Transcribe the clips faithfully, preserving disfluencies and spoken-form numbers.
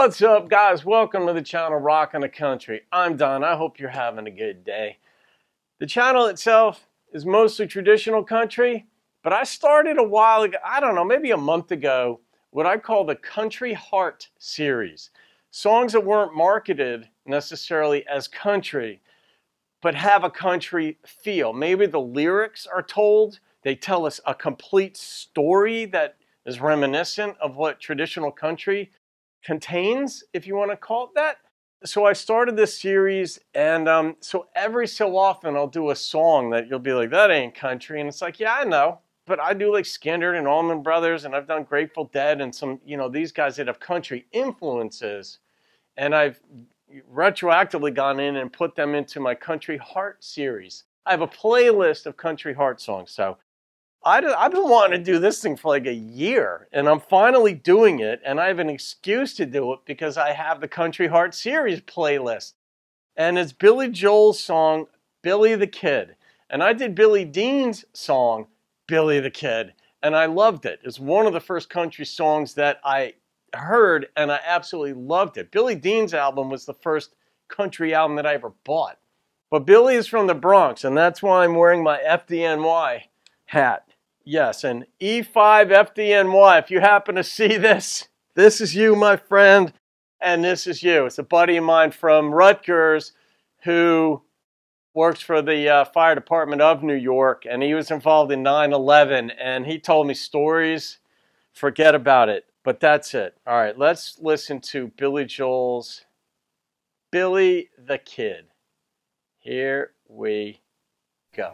What's up, guys? Welcome to the channel Rockin' the Country. I'm Don. I hope you're having a good day. The channel itself is mostly traditional country, but I started a while ago, I don't know, maybe a month ago, what I call the Country Heart series. Songs that weren't marketed necessarily as country, but have a country feel. Maybe the lyrics are told, they tell us a complete story that is reminiscent of what traditional country contains, if you want to call it that. So I started this series, and um, so every so often I'll do a song that you'll be like, that ain't country. And it's like, yeah, I know. But I do like Skynyrd and Allman Brothers, and I've done Grateful Dead and some, you know, these guys that have country influences. And I've retroactively gone in and put them into my Country Heart series. I have a playlist of Country Heart songs. So I do, I've been wanting to do this thing for like a year, and I'm finally doing it, and I have an excuse to do it because I have the Country Heart series playlist. And it's Billy Joel's song, Billy the Kid. And I did Billy Dean's song, Billy the Kid, and I loved it. It's one of the first country songs that I heard, and I absolutely loved it. Billy Dean's album was the first country album that I ever bought. But Billy is from the Bronx, and that's why I'm wearing my F D N Y hat. Yes, and E five F D N Y, if you happen to see this, this is you, my friend, and this is you. It's a buddy of mine from Rutgers who works for the uh, fire department of New York, and he was involved in nine eleven, and he told me stories. Forget about it, but that's it. All right, let's listen to Billy Joel's Billy the Kid. Here we go.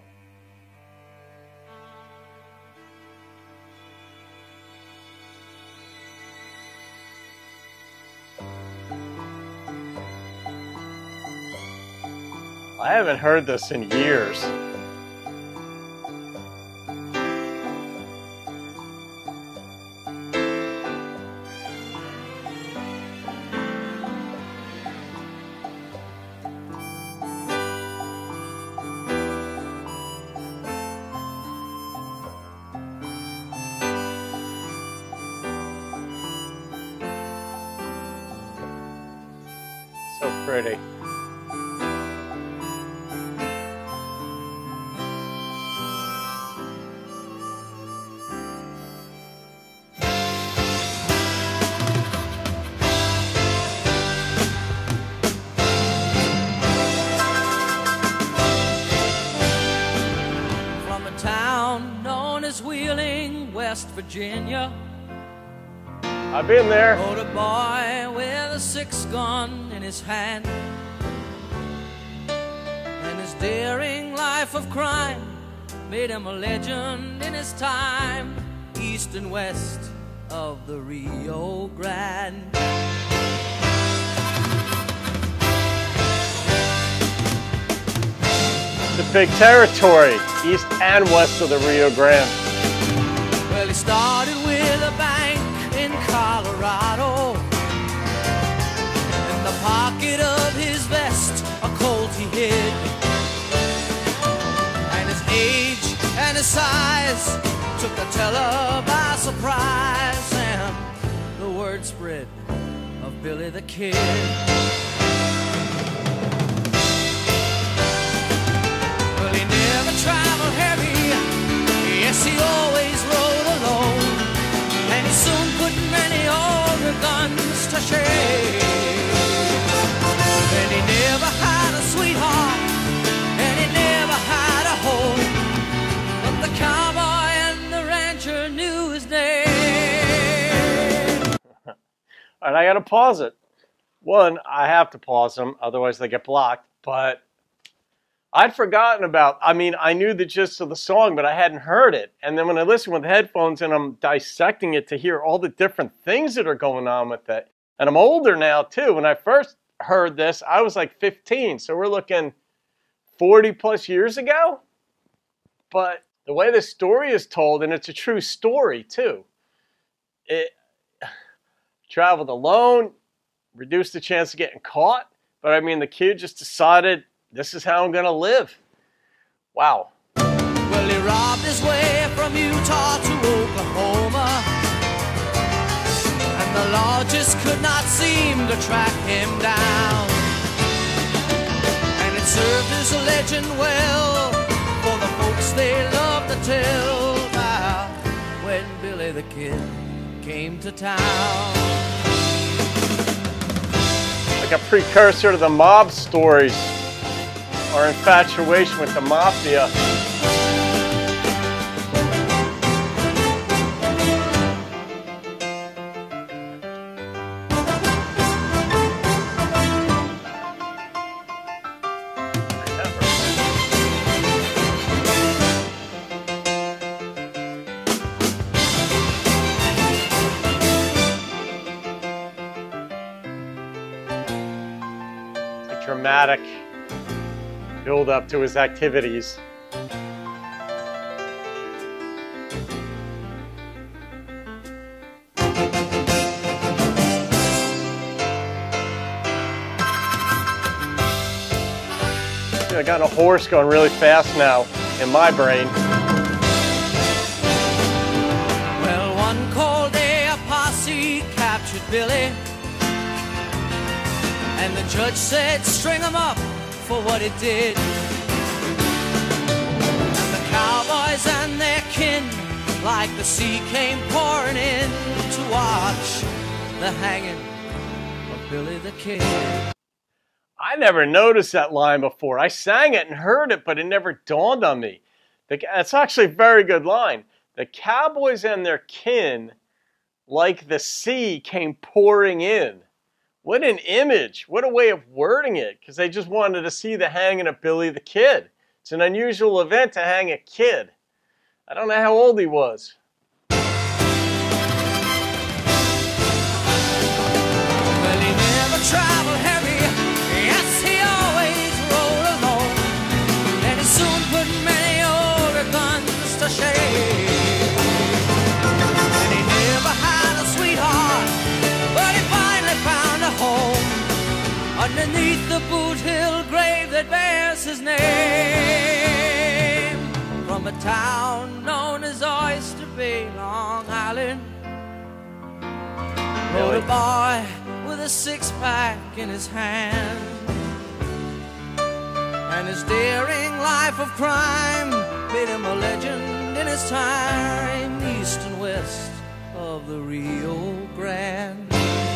I haven't heard this in years. So pretty. Wheeling, West Virginia, I've been there. Rode a boy with a six gun in his hand, and his daring life of crime made him a legend in his time, east and west of the Rio Grande. It's a big territory, east and west of the Rio Grande. Well, he started with a bank in Colorado. In the pocket of his vest, a Colt he hid. And his age and his size took the teller by surprise. And the word spread of Billy the Kid. Well, he never traveled heavy. Yes, he always rode alone, and he soon put many older guns to shame. And he never had a sweetheart, and he never had a home, but the cowboy and the rancher knew his name. All right, I gotta pause it. One, I have to pause them, otherwise they get blocked, but I'd forgotten about, I mean, I knew the gist of the song, but I hadn't heard it. And then when I listen with headphones and I'm dissecting it to hear all the different things that are going on with it. And I'm older now, too. When I first heard this, I was like fifteen. So we're looking forty plus years ago. But the way the story is told, and it's a true story, too. It traveled alone, reduced the chance of getting caught. But I mean, the kid just decided, this is how I'm going to live. Wow. Well, he robbed his way from Utah to Oklahoma, and the the law just could not seem to track him down. And it served as a legend well for the folks they love to tell about when Billy the Kid came to town. Like a precursor to the mob stories, our infatuation with the mafia. Dramatic build up to his activities. I got a horse going really fast now in my brain. Well, one cold day a posse captured Billy, and the judge said, string him up for what he did. And the cowboys and their kin, like the sea, came pouring in to watch the hanging of Billy the Kid. I never noticed that line before. I sang it and heard it, but it never dawned on me. It's actually a very good line. The cowboys and their kin, like the sea, came pouring in. What an image. What a way of wording it, because they just wanted to see the hanging of Billy the Kid. It's an unusual event to hang a kid. I don't know how old he was. Well, he never traveled heavy. Yes, he always rode alone. And he soon put many older guns to shame. And he never had a sweetheart, but he finally found a home underneath the Boot Hill grave that bears his name. From a town known as Oyster Bay, Long Island, rode a boy with a six-pack in his hand. And his daring life of crime made him a legend in his time, east and west of the Rio Grande.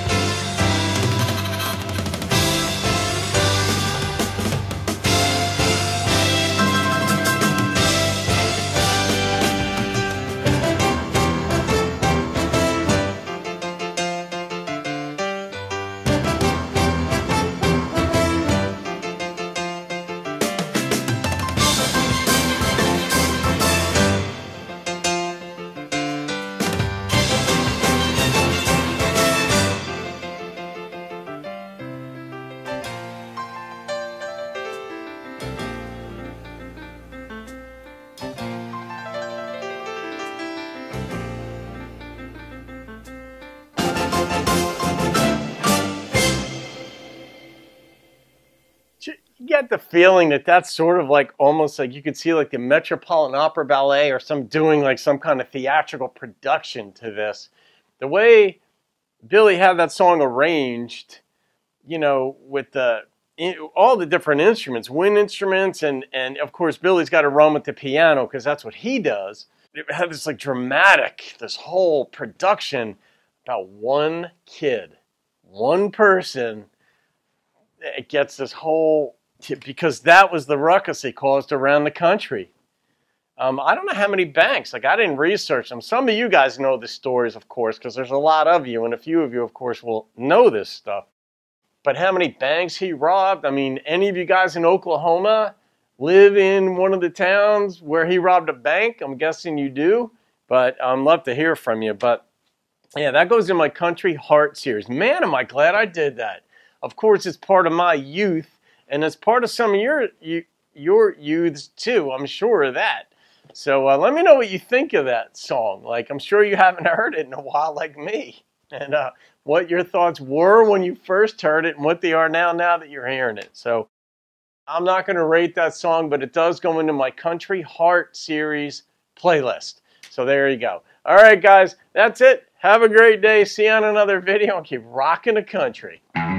You get the feeling that that's sort of like almost like you could see like the Metropolitan Opera Ballet or some doing like some kind of theatrical production to this. The way Billy had that song arranged, you know, with the all the different instruments, wind instruments, and and of course Billy's got to run with the piano because that's what he does. It had this like dramatic, this whole production about one kid, one person. It gets this whole, because that was the ruckus he caused around the country. Um, I don't know how many banks, like I didn't research them. Some of you guys know the stories, of course, because there's a lot of you, and a few of you, of course, will know this stuff. But how many banks he robbed? I mean, any of you guys in Oklahoma live in one of the towns where he robbed a bank? I'm guessing you do, but I'd love to hear from you. But yeah, that goes in my Country Heart series. Man, am I glad I did that. Of course, it's part of my youth, and it's part of some of your your youths too. I'm sure of that. So uh, let me know what you think of that song. Like, I'm sure you haven't heard it in a while like me. And uh, what your thoughts were when you first heard it and what they are now, now that you're hearing it. So I'm not going to rate that song, but it does go into my Country Heart series playlist. So there you go. All right, guys, that's it. Have a great day. See you on another video and keep rocking the country.